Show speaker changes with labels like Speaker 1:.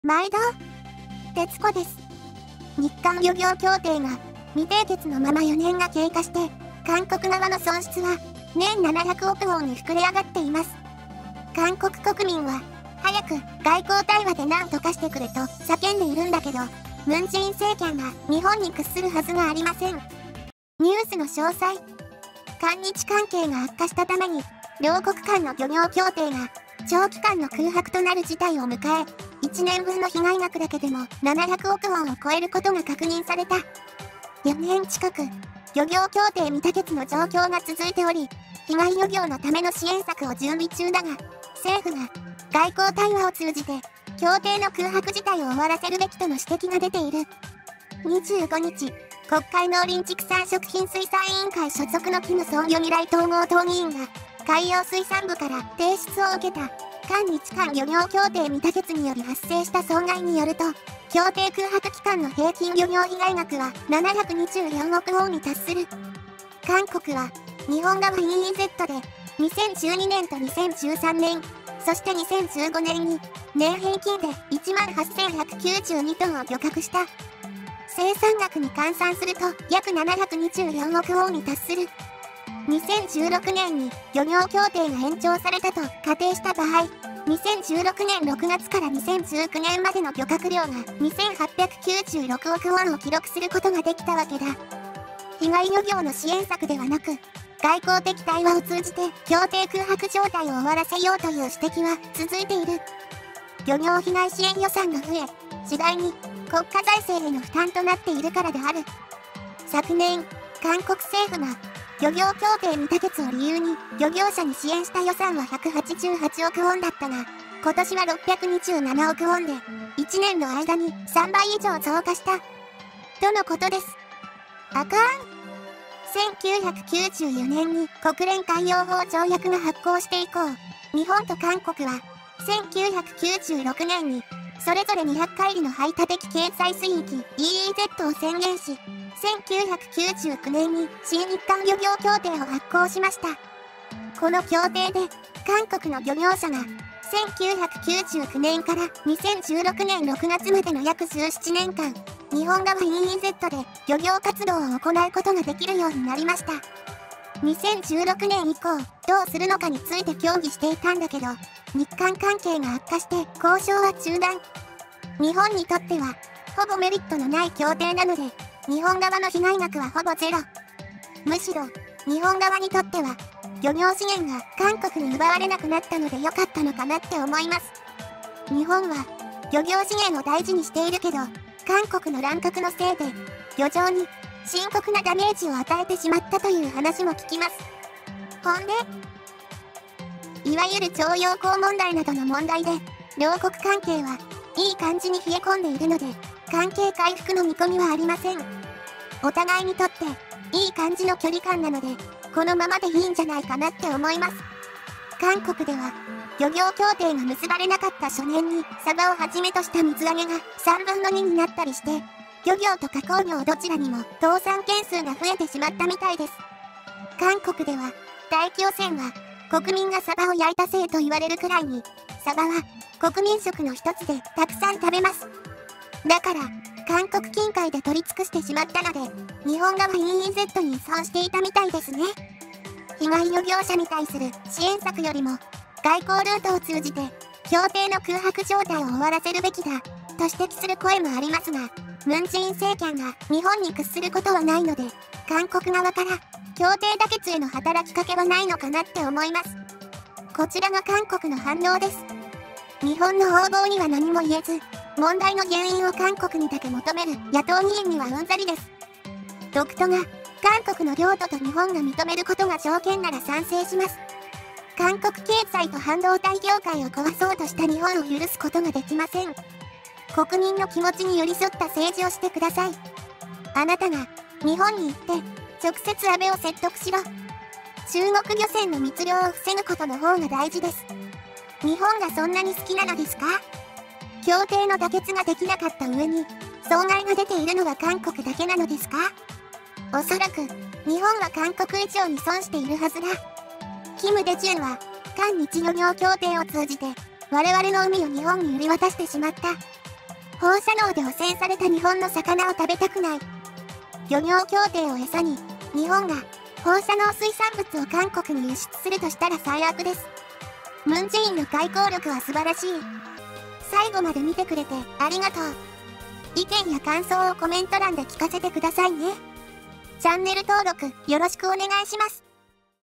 Speaker 1: 毎度、徹子です。日韓漁業協定が未締結のまま4年が経過して、韓国側の損失は年700億ウォンに膨れ上がっています。韓国国民は、早く外交対話で何とかしてくれと叫んでいるんだけど、ムン・ジェイン政権が日本に屈するはずがありません。ニュースの詳細。韓日関係が悪化したために、両国間の漁業協定が長期間の空白となる事態を迎え、1年分の被害額だけでも700億ウォンを超えることが確認された。4年近く、漁業協定未締結の状況が続いており、被害漁業のための支援策を準備中だが、政府が外交対話を通じて、協定の空白事態を終わらせるべきとの指摘が出ている。25日、国会農林畜産食品水産委員会所属のキム総漁未来統合党議員が、海洋水産部から提出を受けた、韓日韓漁業協定未締結により発生した損害によると、協定空白期間の平均漁業被害額は724億ウォンに達する。韓国は、日本側 EEZ で、2012年と2013年、そして2015年に、年平均で18,192トンを漁獲した。生産額に換算すると約724億ウォンに達する。2016年に漁業協定が延長されたと仮定した場合、2016年6月から2019年までの漁獲量が2896億ウォンを記録することができたわけだ。被害漁業の支援策ではなく、外交的対話を通じて協定空白状態を終わらせようという指摘は続いている。漁業被害支援予算が増え、次第に国家財政への負担となっているからである。昨年、韓国政府が漁業協定未締結を理由に漁業者に支援した予算は188億ウォンだったが、今年は627億ウォンで、1年の間に3倍以上増加した。とのことです。あかん。1994年に国連海洋法条約が発効して以降、日本と韓国は、1996年に、それぞれ200海里の排他的経済水域 EEZ を宣言し、1999年に新日韓漁業協定を発効しました。この協定で、韓国の漁業者が、1999年から2016年6月までの約17年間、日本側 EEZ で漁業活動を行うことができるようになりました。2016年以降、どうするのかについて協議していたんだけど、日韓関係が悪化して交渉は中断。日本にとっては、ほぼメリットのない協定なので、日本側の被害額はほぼゼロ。むしろ、日本側にとっては、漁業資源が韓国に奪われなくなったので良かったのかなって思います。日本は、漁業資源を大事にしているけど、韓国の乱獲のせいで、漁場に深刻なダメージを与えてしまったという話も聞きます。ほんで、いわゆる徴用工問題などの問題で、両国関係はいい感じに冷え込んでいるので、関係回復の見込みはありません。お互いにとっていい感じの距離感なので、このままでいいんじゃないかなって思います。韓国では、漁業協定が結ばれなかった初年に、サバをはじめとした水揚げが3分の2になったりして、漁業と加工業どちらにも倒産件数が増えてしまったみたいです。韓国では、大気汚染は、国民がサバを焼いたせいと言われるくらいに、サバは国民食の一つでたくさん食べます。だから、韓国近海で取り尽くしてしまったので、日本側 EEZ に依存していたみたいですね。被害漁業者に対する支援策よりも、外交ルートを通じて、協定の空白状態を終わらせるべきだ、と指摘する声もありますが、ムン・ジェイン政権が日本に屈することはないので、韓国側から協定妥結への働きかけはないのかなって思います。こちらが韓国の反応です。日本の横暴には何も言えず、問題の原因を韓国にだけ求める野党議員にはうんざりです。独都が韓国の領土と日本が認めることが条件なら賛成します。韓国経済と半導体業界を壊そうとした日本を許すことができません。国民の気持ちに寄り添った政治をしてください。あなたが日本に行って直接安倍を説得しろ。中国漁船の密漁を防ぐことの方が大事です。日本がそんなに好きなのですか？協定の妥結ができなかった上に損害が出ているのは韓国だけなのですか？おそらく日本は韓国以上に損しているはずだ。キム・デジュンは韓日漁業協定を通じて我々の海を日本に売り渡してしまった。 放射能で汚染された日本の魚を食べたくない。漁業協定を餌に、日本が放射能水産物を韓国に輸出するとしたら最悪です。ムン・ジェインの外交力は素晴らしい。最後まで見てくれてありがとう。意見や感想をコメント欄で聞かせてくださいね。チャンネル登録よろしくお願いします。